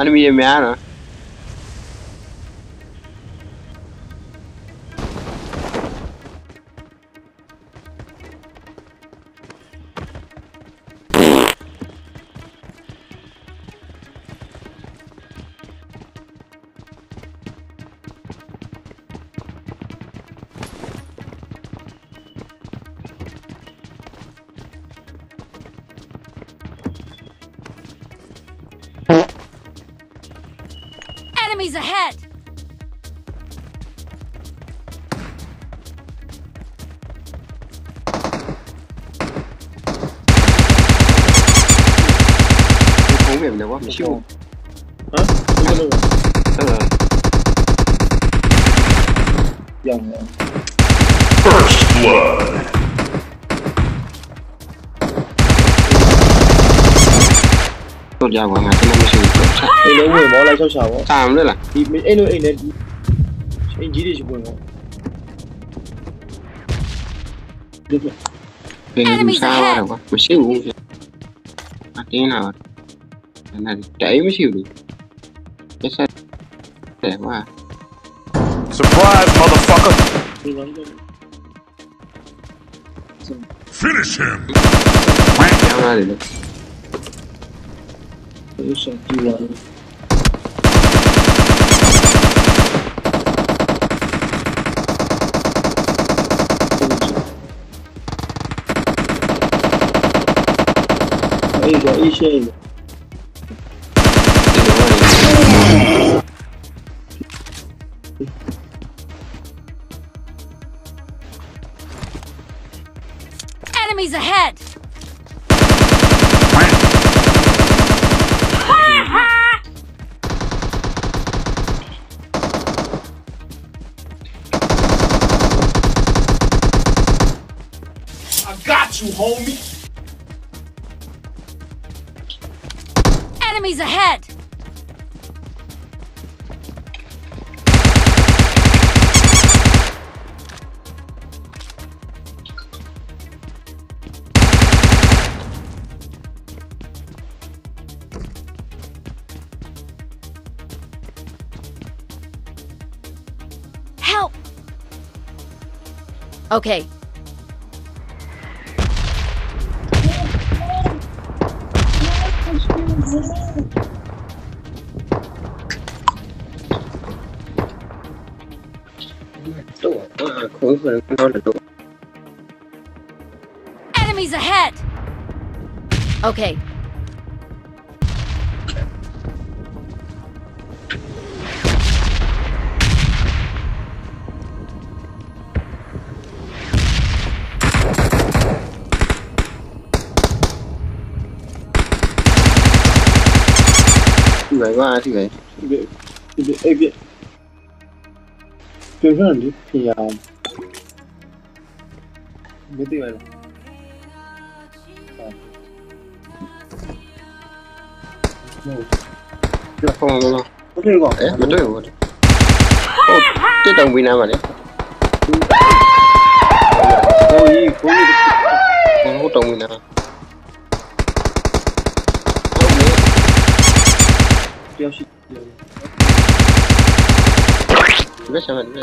Enemy mẹ rồi. Enemies ahead! Không biết đâu quá, mình siêu. Hả? Đúng rồi. Dần rồi. First blood. Tốt ra quả ngài cho nó mới siêu. Anh lấy người bỏ lại sao sao? Sao nữa là? Thì mình anh này anh chỉ đi chụp người không? Được rồi. Đừng sao đâu quá, mình siêu luôn. Thế nào? Cái này chạy mới siêu được. Cái sao? Đẹp quá. Surprise, motherfucker. Finish him. Kéo ra để được. Cái sao chi là ý xe Enemies ahead! I got you, homie. Enemies ahead! Help! Okay. Enemies ahead! Okay. Vậy quá thì vậy. Viện Tôi rất là thích thì mấy tiền này Không đâu. có thể gọi Đấy, mình rồi. Cái đồng Việt Nam mà đấy. Ôi Không có đồng Việt Nam. Kêu xịt Biết sao mình biết.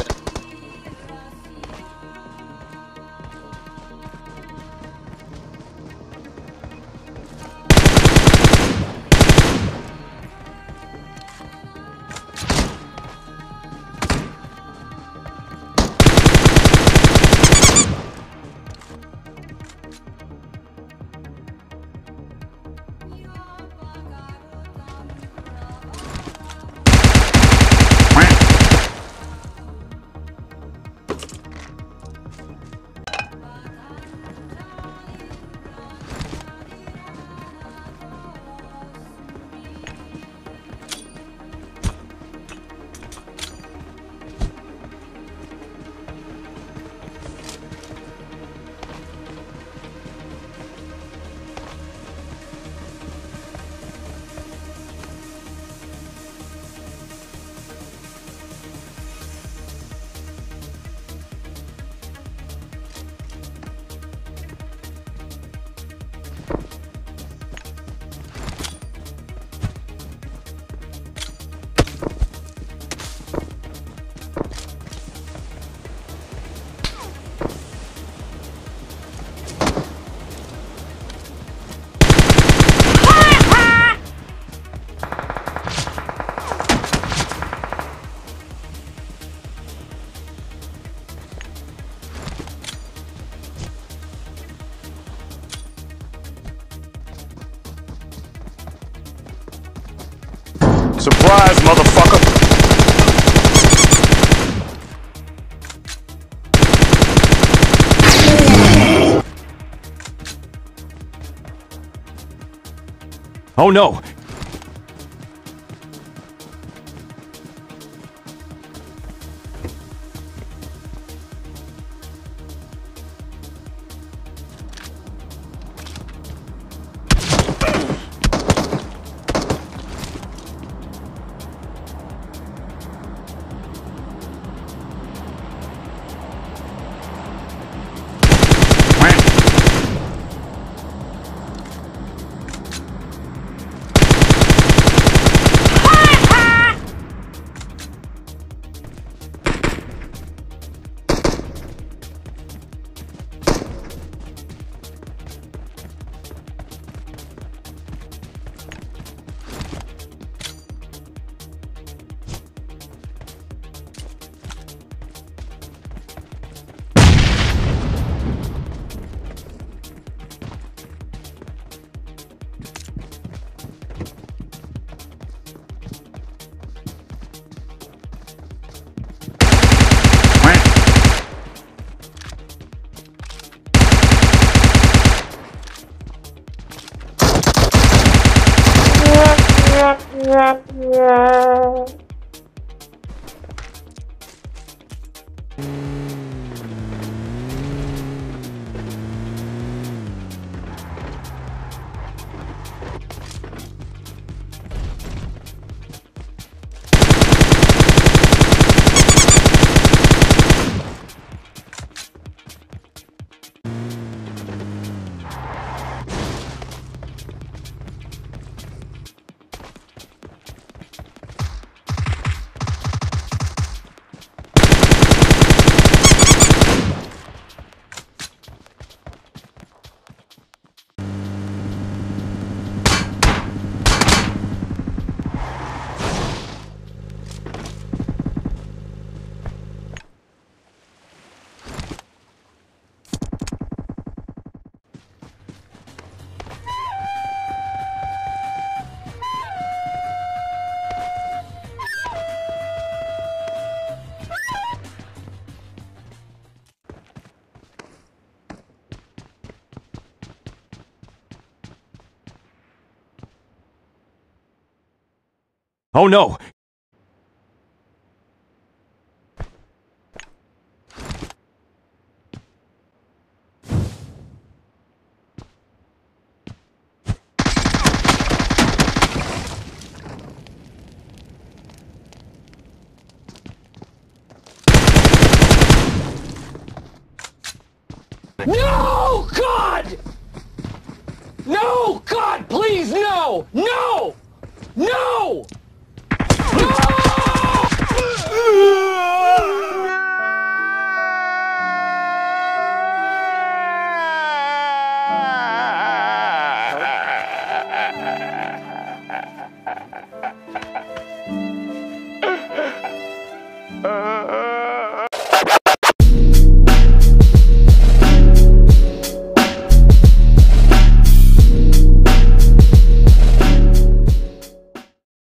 Surprise, motherfucker! Oh no! Oh no! No! God! No! God, please, no! No! No!